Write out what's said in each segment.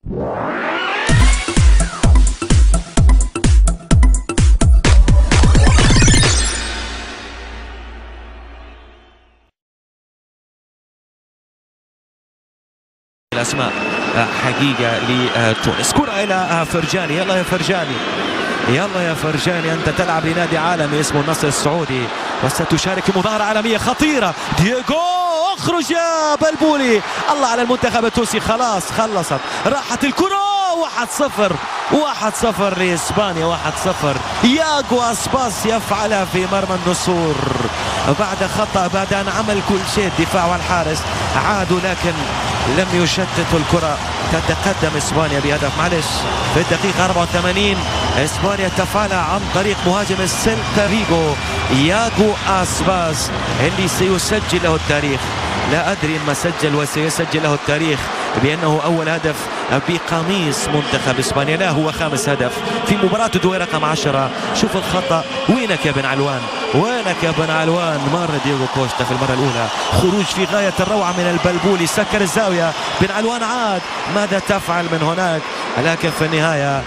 الأسماء حقيقة لتونس. كرة إلى فرجاني. يلا يا فرجاني، يلا يا فرجاني، أنت تلعب لنادي عالمي اسمه النصر السعودي وستشارك في مظاهرة عالمية خطيرة. دييغو اخرج يا بلبولي. الله على المنتخب التونسي، خلاص خلصت، راحت الكرة. 1-0 1-0 لإسبانيا، 1-0. ياغو أسباس يفعلها في مرمى النسور بعد خطأ، بعد أن عمل كل شيء الدفاع والحارس عادوا، لكن لم يشتتوا الكرة. تتقدم إسبانيا بهدف. معلش في الدقيقة 84 إسبانيا تفعل عن طريق مهاجم السيلتا فيغو ياغو أسباس اللي سيسجل له التاريخ. لا أدري ما سجل وسيسجل له التاريخ بأنه أول هدف بقميص منتخب إسبانيا، لا هو خامس هدف في مباراة دوري رقم 10. شوف الخطأ، وينك يا بن علوان، وينك يا بن علوان. مر دييغو كوستا في المرة الأولى، خروج في غاية الروعة من البلبولي، سكر الزاوية. بن علوان عاد، ماذا تفعل من هناك؟ لكن في النهاية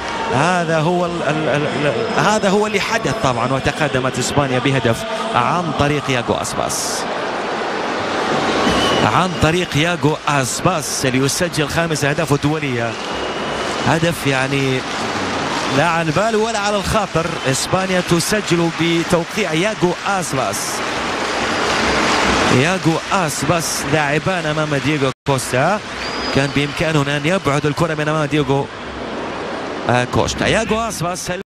هذا هو اللي حدث طبعا، وتقدمت إسبانيا بهدف عن طريق ياغو أسباس، عن طريق ياغو أسباس اللي يسجل خامس أهدافه الدولية. هدف يعني لا على البال ولا على الخاطر. إسبانيا تسجل بتوقيع ياغو أسباس. ياغو أسباس لاعبان أمام دييغو كوستا، كان بإمكانه أن يبعد الكرة من أمام دييغو كوستا. ياغو أسباس